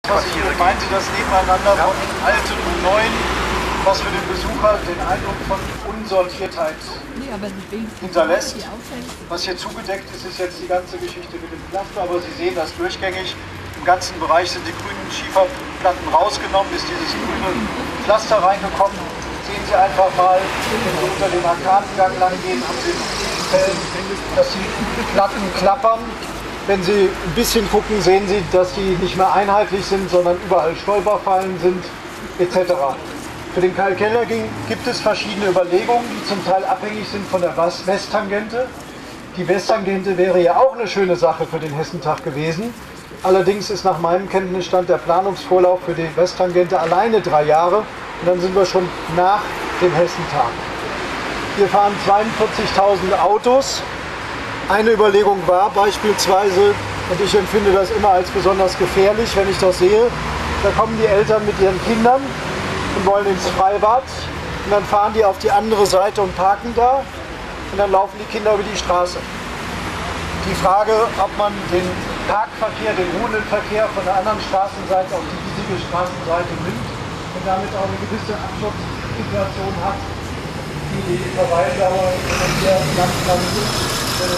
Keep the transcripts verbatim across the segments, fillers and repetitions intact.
Was ich eben meinte, das Nebeneinander von Alten und Neuen, was für den Besucher den Eindruck von Unsortiertheit hinterlässt. Was hier zugedeckt ist, ist jetzt die ganze Geschichte mit dem Pflaster, aber Sie sehen das durchgängig. Im ganzen Bereich sind die grünen Schieferplatten rausgenommen, ist dieses grüne Pflaster reingekommen. Sehen Sie einfach mal, wenn Sie unter den Arkadengang lang gehen, haben Sie Fällen, dass die Platten klappern. Wenn Sie ein bisschen gucken, sehen Sie, dass die nicht mehr einheitlich sind, sondern überall Stolperfallen sind, et cetera. Für den Karl Kellner gibt es verschiedene Überlegungen, die zum Teil abhängig sind von der Westtangente. Die Westtangente wäre ja auch eine schöne Sache für den Hessentag gewesen. Allerdings ist nach meinem Kenntnisstand der Planungsvorlauf für die Westtangente alleine drei Jahre. Und dann sind wir schon nach dem Hessentag. Hier fahren zweiundvierzigtausend Autos. Eine Überlegung war beispielsweise, und ich empfinde das immer als besonders gefährlich, wenn ich das sehe, da kommen die Eltern mit ihren Kindern und wollen ins Freibad und dann fahren die auf die andere Seite und parken da und dann laufen die Kinder über die Straße. Die Frage, ob man den Parkverkehr, den ruhenden Verkehr von der anderen Straßenseite auf die hiesige Straßenseite nimmt und damit auch eine gewisse Abschutzsituation hat, die die Verweildauer hier langsam ist.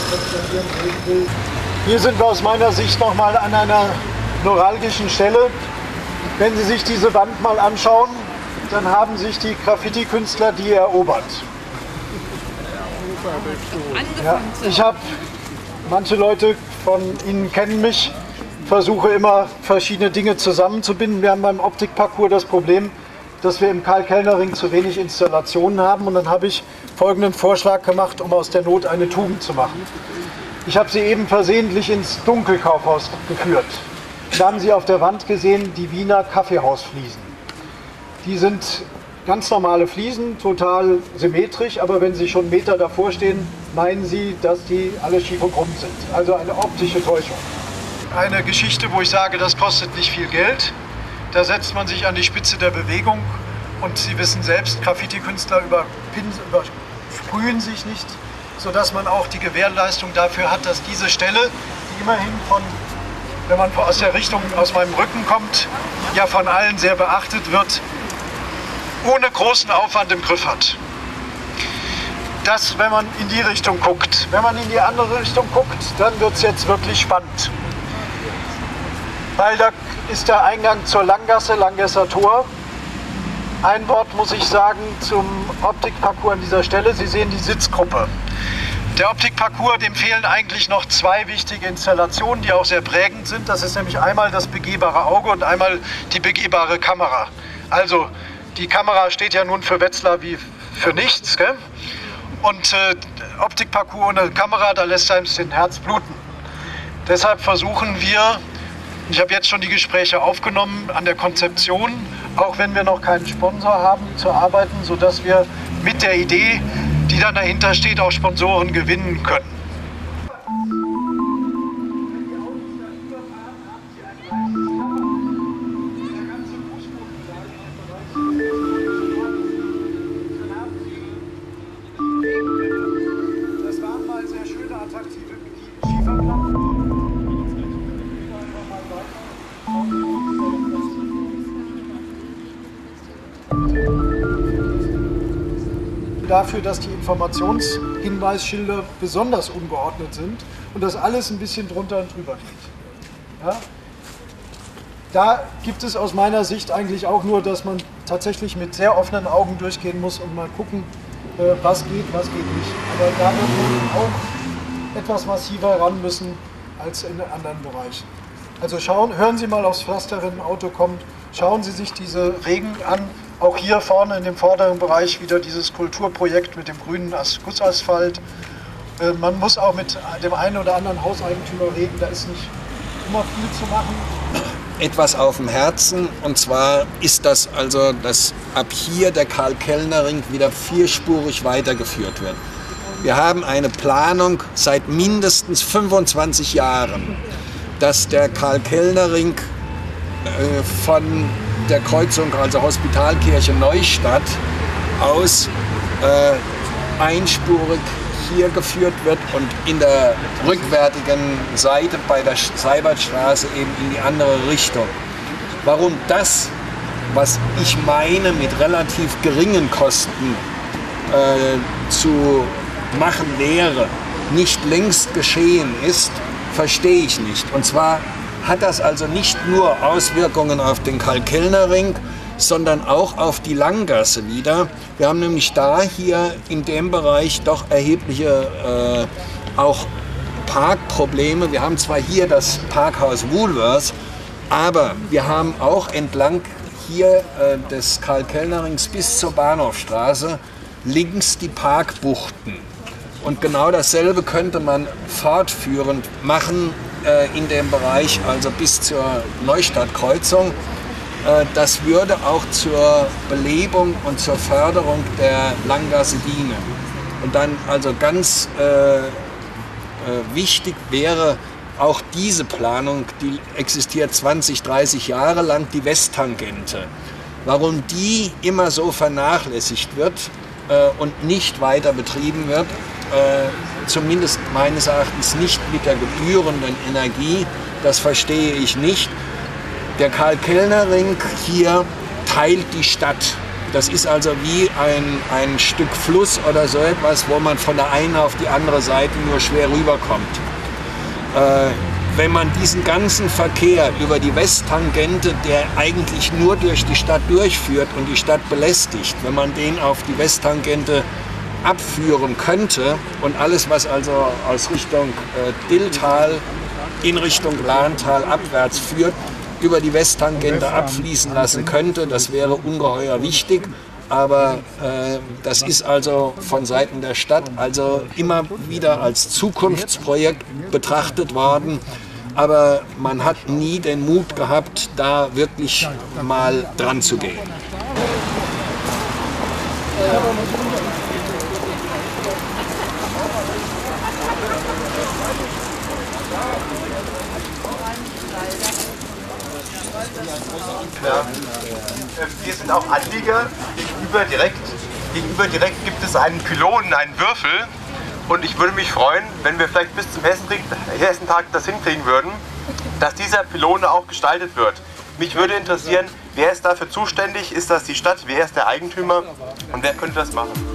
Hier sind wir aus meiner Sicht nochmal an einer neuralgischen Stelle. Wenn Sie sich diese Wand mal anschauen, dann haben sich die Graffiti-Künstler die erobert. Ja, ich habe, manche Leute von Ihnen kennen mich, versuche immer verschiedene Dinge zusammenzubinden. Wir haben beim Optikparcours das Problem, dass wir im Karl-Kellner-Ring zu wenig Installationen haben. Und dann habe ich folgenden Vorschlag gemacht, um aus der Not eine Tugend zu machen. Ich habe Sie eben versehentlich ins Dunkelkaufhaus geführt. Da haben Sie auf der Wand gesehen die Wiener Kaffeehausfliesen. Die sind ganz normale Fliesen, total symmetrisch, aber wenn Sie schon einen Meter davor stehen, meinen Sie, dass die alle schief und krumm sind. Also eine optische Täuschung. Eine Geschichte, wo ich sage, das kostet nicht viel Geld. Da setzt man sich an die Spitze der Bewegung und Sie wissen selbst, Graffiti-Künstler übersprühen sich nicht, sodass man auch die Gewährleistung dafür hat, dass diese Stelle, die immerhin von, wenn man aus der Richtung, aus meinem Rücken kommt, ja von allen sehr beachtet wird, ohne großen Aufwand im Griff hat. Das, wenn man in die Richtung guckt. Wenn man in die andere Richtung guckt, dann wird es jetzt wirklich spannend. Weil da ist der Eingang zur Langgasse, Langgasser Tor. Ein Wort muss ich sagen zum Optikparcours an dieser Stelle. Sie sehen die Sitzgruppe. Der Optikparcours, dem fehlen eigentlich noch zwei wichtige Installationen, die auch sehr prägend sind. Das ist nämlich einmal das begehbare Auge und einmal die begehbare Kamera. Also die Kamera steht ja nun für Wetzlar wie für nichts, gell? Und äh, Optikparcours ohne Kamera, da lässt einem den Herz bluten. Deshalb versuchen wir, ich habe jetzt schon die Gespräche aufgenommen, an der Konzeption, auch wenn wir noch keinen Sponsor haben, zu arbeiten, sodass wir mit der Idee, die dann dahinter steht, auch Sponsoren gewinnen können. Das waren mal sehr schöne, attraktive Schieferplatten. Dafür, dass die Informationshinweisschilder besonders ungeordnet sind und dass alles ein bisschen drunter und drüber geht. Ja? Da gibt es aus meiner Sicht eigentlich auch nur, dass man tatsächlich mit sehr offenen Augen durchgehen muss und mal gucken, äh, was geht, was geht nicht. Aber da wird man auch etwas massiver ran müssen als in anderen Bereichen. Also schauen, hören Sie mal aufs Pflaster, wenn ein Auto kommt, schauen Sie sich diese Regen an. Auch hier vorne in dem vorderen Bereich wieder dieses Kulturprojekt mit dem grünen Gussasphalt. Äh, man muss auch mit dem einen oder anderen Hauseigentümer reden, da ist nicht immer viel zu machen. Etwas auf dem Herzen, und zwar ist das also, dass ab hier der Karl-Kellner-Ring wieder vierspurig weitergeführt wird. Wir haben eine Planung seit mindestens fünfundzwanzig Jahren, dass der Karl-Kellner-Ring äh, von der Kreuzung, also Hospitalkirche Neustadt, aus äh, einspurig hier geführt wird und in der rückwärtigen Seite bei der Seibertstraße eben in die andere Richtung. warum das, was ich meine, mit relativ geringen Kosten äh, zu machen wäre, nicht längst geschehen ist, verstehe ich nicht. Und zwar hat das also nicht nur Auswirkungen auf den Karl-Kellner-Ring, sondern auch auf die Langgasse wieder. Wir haben nämlich da hier in dem Bereich doch erhebliche äh, auch Parkprobleme. Wir haben zwar hier das Parkhaus Woolworth, aber wir haben auch entlang hier äh, des Karl-Kellner-Rings bis zur Bahnhofstraße links die Parkbuchten. Und genau dasselbe könnte man fortführend machen äh, in dem Bereich, also bis zur Neustadtkreuzung. Äh, das würde auch zur Belebung und zur Förderung der Langgasse dienen. Und dann also ganz äh, äh, wichtig wäre auch diese Planung, die existiert zwanzig, dreißig Jahre lang, die Westtangente. Warum die immer so vernachlässigt wird äh, und nicht weiter betrieben wird, Äh, zumindest meines Erachtens nicht mit der gebührenden Energie, das verstehe ich nicht. Der Karl-Kellner-Ring hier teilt die Stadt. Das ist also wie ein, ein Stück Fluss oder so etwas, wo man von der einen auf die andere Seite nur schwer rüberkommt. Äh, wenn man diesen ganzen Verkehr über die Westtangente, der eigentlich nur durch die Stadt durchführt und die Stadt belästigt, wenn man den auf die Westtangente abführen könnte und alles, was also aus Richtung äh, Dilltal in Richtung Lahntal abwärts führt, über die Westtangente abfließen lassen könnte, das wäre ungeheuer wichtig. Aber äh, das ist also von Seiten der Stadt also immer wieder als Zukunftsprojekt betrachtet worden. Aber man hat nie den Mut gehabt, da wirklich mal dran zu gehen. Ja. Wir sind auch Anlieger. Gegenüber direkt, gegenüber direkt gibt es einen Pylonen, einen Würfel. Und ich würde mich freuen, wenn wir vielleicht bis zum Hessentag das hinkriegen würden, dass dieser Pylone auch gestaltet wird. Mich würde interessieren, wer ist dafür zuständig? Ist das die Stadt? Wer ist der Eigentümer? Und wer könnte das machen?